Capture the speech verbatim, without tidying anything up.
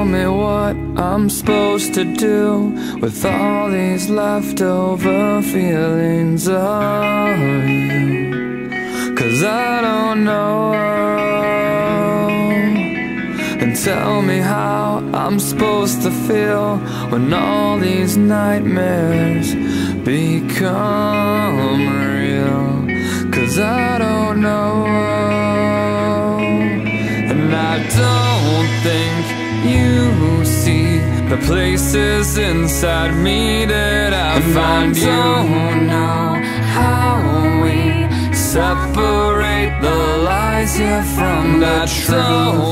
tell me what I'm supposed to do with all these leftover feelings of you, 'cause I don't know. And tell me how I'm supposed to feel when all these nightmares become real, 'cause I don't know. And I don't think you see the places inside me that I find you. I don't know how we separate the lies here from the truth.